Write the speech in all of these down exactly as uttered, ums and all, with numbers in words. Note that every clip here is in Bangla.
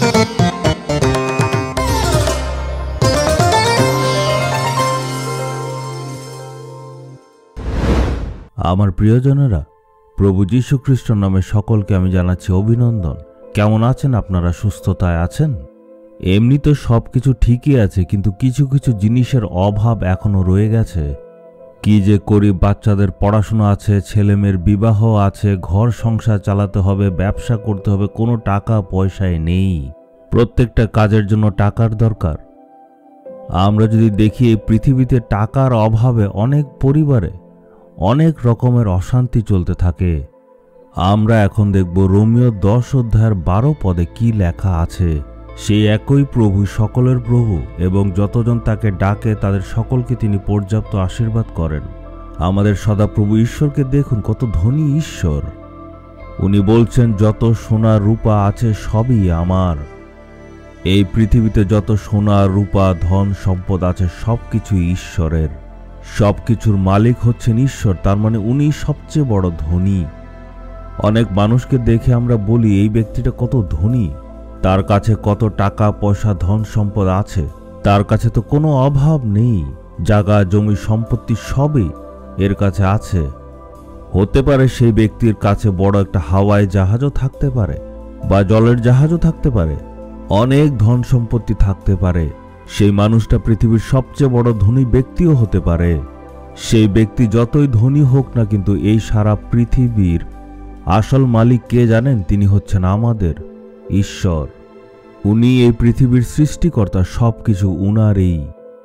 আমার প্রিয়জনেরা, প্রভু যীশু খ্রিস্টের নামে সকলকে আমি জানাচ্ছি অভিনন্দন। কেমন আছেন আপনারা? সুস্থতায় আছেন? এমনি তো সব কিছু ঠিকই আছে, কিন্তু কিছু কিছু জিনিসের অভাব এখনো রয়ে গেছে। কি যে করি, বাচ্চাদের পড়াশোনা আছে, ছেলেমেয়ের বিবাহ আছে, ঘর সংসার চালাতে হবে, ব্যবসা করতে হবে, কোনো টাকা পয়সায় নেই। প্রত্যেকটা কাজের জন্য টাকার দরকার। আমরা যদি দেখি, এই পৃথিবীতে টাকার অভাবে অনেক পরিবারে অনেক রকমের অশান্তি চলতে থাকে। আমরা এখন দেখব রোমীয় দশ অধ্যায়ের বারো পদে কি লেখা আছে। সেই একই প্রভু, সকলের প্রভু, এবং যতজন তাকে ডাকে তাদের সকলকে তিনি পর্যাপ্ত আশীর্বাদ করেন। আমাদের সদাপ্রভু ঈশ্বরকে দেখুন, কত ধনী ঈশ্বর। উনি বলছেন, যত সোনা রূপা আছে সবই আমার। এই পৃথিবীতে যত সোনা রূপা ধন সম্পদ আছে সবকিছু ঈশ্বরের। সবকিছুর মালিক হচ্ছেন ঈশ্বর, তার মানে উনি সবচেয়ে বড় ধনী। অনেক মানুষকে দেখে আমরা বলি, এই ব্যক্তিটা কত ধনী, তার কাছে কত টাকা পয়সা ধন সম্পদ আছে, তার কাছে তো কোনো অভাব নেই, জায়গা জমি সম্পত্তি সবই এর কাছে আছে। হতে পারে সেই ব্যক্তির কাছে বড় একটা হাওয়াই জাহাজও থাকতে পারে, বা জলের জাহাজও থাকতে পারে, অনেক ধন সম্পত্তি থাকতে পারে। সেই মানুষটা পৃথিবীর সবচেয়ে বড় ধনী ব্যক্তিও হতে পারে। সেই ব্যক্তি যতই ধনী হোক না, কিন্তু এই সারা পৃথিবীর আসল মালিক কে জানেন? তিনি হচ্ছেন আমাদের ঈশ্বর। উনি এই পৃথিবীর সৃষ্টিকর্তা, সবকিছু উনারই।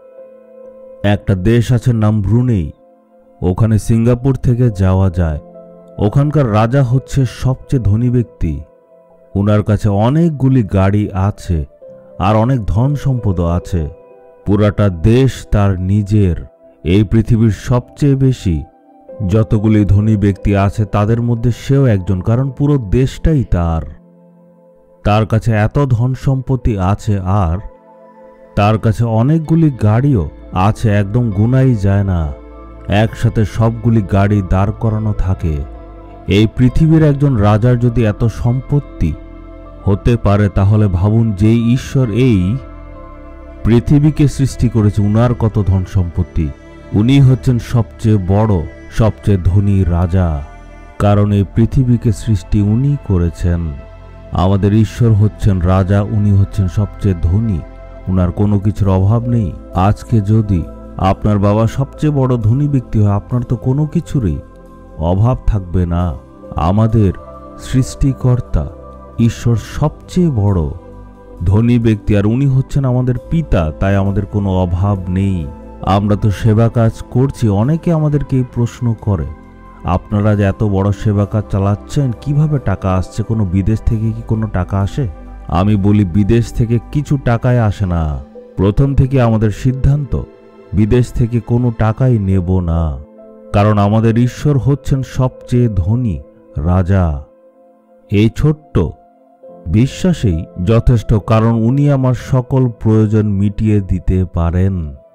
একটা দেশ আছে নাম ব্রুনেই, ওখানে সিঙ্গাপুর থেকে যাওয়া যায়। ওখানকার রাজা হচ্ছে সবচেয়ে ধনী ব্যক্তি। উনার কাছে অনেকগুলি গাড়ি আছে আর অনেক ধন সম্পদও আছে। পুরাটা দেশ তার নিজের। এই পৃথিবীর সবচেয়ে বেশি যতগুলি ধনী ব্যক্তি আছে তাদের মধ্যে সেও একজন, কারণ পুরো দেশটাই তার। তার কাছে এত ধন সম্পত্তি আছে, আর তার কাছে অনেকগুলি গাড়িও আছে, একদম গুনাই যায় না। একসাথে সবগুলি গাড়ি দাঁড় করানো থাকে। এই পৃথিবীর একজন রাজার যদি এত সম্পত্তি হতে পারে, তাহলে ভাবুন, যেই ঈশ্বর এই পৃথিবীকে সৃষ্টি করেছে, উনার কত ধন সম্পত্তি। উনি হচ্ছেন সবচেয়ে বড়, সবচেয়ে ধনী রাজা, কারণ এই পৃথিবীকে সৃষ্টি উনি করেছেন। আমাদের ঈশ্বর হচ্ছেন রাজা, উনি হচ্ছেন সবচেয়ে ধনী, উনার কোনো কিছুর অভাব নেই। আজকে যদি আপনার বাবা সবচেয়ে বড় ধনী ব্যক্তি হয়, আপনার তো কোনো কিছুরই অভাব থাকবে না। আমাদের সৃষ্টিকর্তা ঈশ্বর সবচেয়ে বড় ধনী ব্যক্তি, আর উনি হচ্ছেন আমাদের পিতা, তাই আমাদের কোনো অভাব নেই। আমরা তো সেবা কাজ করছি। অনেকে আমাদেরকে এই প্রশ্ন করে, আপনারা যে এত বড় সেবা কাজ চালাচ্ছেন, কিভাবে টাকা আসছে? কোনো বিদেশ থেকে কি কোনো টাকা আসে? আমি বলি, বিদেশ থেকে কিছু টাকাই আসে না। প্রথম থেকে আমাদের সিদ্ধান্ত, বিদেশ থেকে কোনো টাকাই নেব না, কারণ আমাদের ঈশ্বর হচ্ছেন সবচেয়ে ধনী রাজা। এই ছোট্ট বিশ্বাসেই যথেষ্ট, কারণ উনি আমার সকল প্রয়োজন মিটিয়ে দিতে পারেন।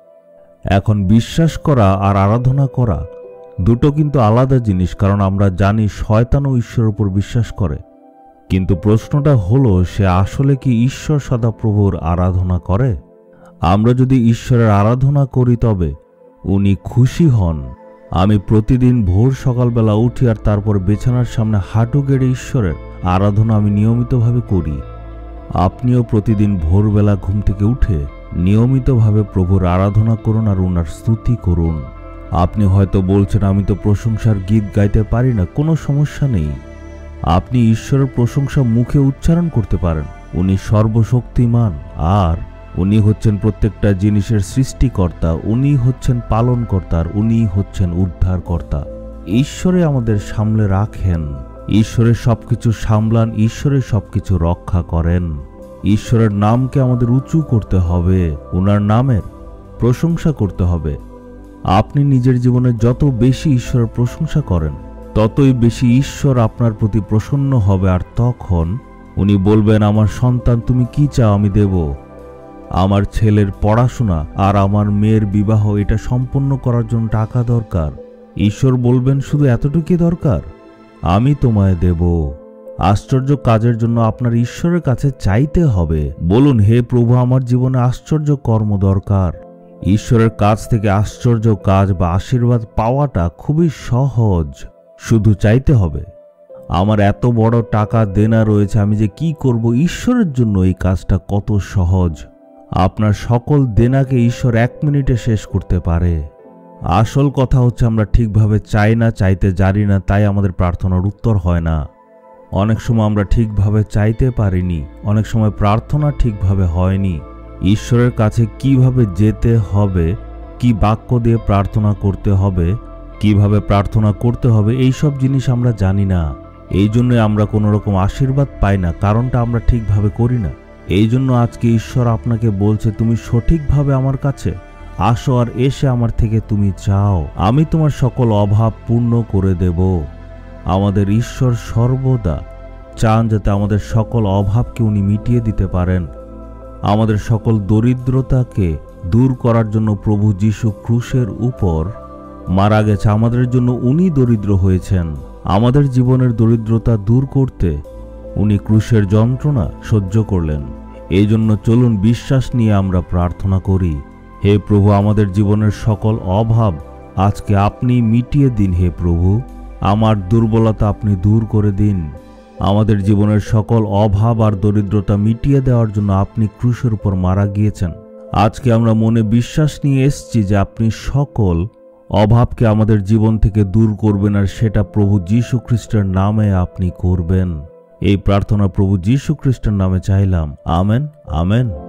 এখন বিশ্বাস করা আর আরাধনা করা দুটো কিন্তু আলাদা জিনিস, কারণ আমরা জানি শয়তানও ঈশ্বরের উপর বিশ্বাস করে। কিন্তু প্রশ্নটা হলো, সে আসলে কি ঈশ্বর সদাপ্রভুর আরাধনা করে? আমরা যদি ঈশ্বরের আরাধনা করি, তবে উনি খুশি হন। আমি প্রতিদিন ভোর সকালবেলা উঠি, আর তারপর বিছানার সামনে হাঁটু গেড়ে ঈশ্বরের আরাধনা আমি নিয়মিতভাবে করি। আপনিও প্রতিদিন ভোরবেলা ঘুম থেকে উঠে নিয়মিতভাবে প্রভুর আরাধনা করুন আর উনার স্তুতি করুন। আপনি হয়তো বলছেন, আমি তো প্রশংসার গীত গাইতে পারি না। কোনো সমস্যা নেই, আপনি ঈশ্বরের প্রশংসা মুখে উচ্চারণ করতে পারেন। উনি সর্বশক্তিমান, আর উনি হচ্ছেন প্রত্যেকটা জিনিসের সৃষ্টিকর্তা, উনি হচ্ছেন পালনকর্তা, আর উনি হচ্ছেন উদ্ধারকর্তা। ঈশ্বরে আমাদের সামলে রাখেন, ঈশ্বরের সবকিছু সামলান, ঈশ্বরের সবকিছু রক্ষা করেন। ঈশ্বরের নামকে আমাদের উঁচু করতে হবে, উনার নামের প্রশংসা করতে হবে। আপনি নিজের জীবনে যত বেশি ঈশ্বরের প্রশংসা করেন, ততই বেশি ঈশ্বর আপনার প্রতি প্রসন্ন হবে, আর তখন উনি বলবেন, আমার সন্তান, তুমি কি চাও আমি দেব। আমার ছেলের পড়াশোনা আর আমার মেয়ের বিবাহ, এটা সম্পন্ন করার জন্য টাকা দরকার। ঈশ্বর বলবেন, শুধু এতটুকুই দরকার, আমি তোমায় দেব। আশ্চর্য কাজের জন্য আপনার ঈশ্বরের কাছে চাইতে হবে। বলুন, হে প্রভু, আমার জীবনে আশ্চর্য কর্ম দরকার। ঈশ্বরের কাছ থেকে আশ্চর্য কাজ বা আশীর্বাদ পাওয়াটা খুবই সহজ, শুধু চাইতে হবে। আমার এত বড় টাকা দেনা রয়েছে, আমি যে কি করব? ঈশ্বরের জন্য এই কাজটা কত সহজ। আপনার সকল দেনাকে ঈশ্বর এক মিনিটে শেষ করতে পারে। আসল কথা হচ্ছে আমরা ঠিকভাবে চাই না, চাইতে জানি না, তাই আমাদের প্রার্থনার উত্তর হয় না। অনেক সময় আমরা ঠিকভাবে চাইতে পারিনি, অনেক সময় প্রার্থনা ঠিকভাবে হয়নি। ঈশ্বরের কাছে কিভাবে যেতে হবে, কি বাক্য দিয়ে প্রার্থনা করতে হবে, কিভাবে প্রার্থনা করতে হবে, এই সব জিনিস আমরা জানি না। এই জন্য আমরা কোনো রকম আশীর্বাদ পাই না, কারণটা আমরা ঠিকভাবে করি না। এই জন্য আজকে ঈশ্বর আপনাকে বলছে, তুমি সঠিকভাবে আমার কাছে আসো আর এসে আমার থেকে তুমি চাও, আমি তোমার সকল অভাব পূর্ণ করে দেব। আমাদের ঈশ্বর সর্বদা চান যাতে আমাদের সকল অভাবকে উনি মিটিয়ে দিতে পারেন। আমাদের সকল দরিদ্রতাকে দূর করার জন্য প্রভু যীশু ক্রুশের উপর মারা গেছে। আমাদের জন্য উনি দরিদ্র হয়েছেন। আমাদের জীবনের দরিদ্রতা দূর করতে উনি ক্রুশের যন্ত্রণা সহ্য করলেন। এই জন্য চলুন বিশ্বাস নিয়ে আমরা প্রার্থনা করি। হে প্রভু, আমাদের জীবনের সকল অভাব আজকে আপনি মিটিয়ে দিন। হে প্রভু, আমার দুর্বলতা আপনি দূর করে দিন। আমাদের জীবনের সকল অভাব আর দরিদ্রতা মিটিয়ে দেওয়ার জন্য আপনি ক্রুশের উপর মারা গিয়েছেন। আজকে আমরা মনে বিশ্বাস নিয়ে এসেছি যে আপনি সকল অভাবকে আমাদের জীবন থেকে দূর করবেন, আর সেটা প্রভু যীশু খ্রিস্টের নামে আপনি করবেন। এই প্রার্থনা প্রভু যীশু খ্রিস্টের নামে চাইলাম। Amen, amen.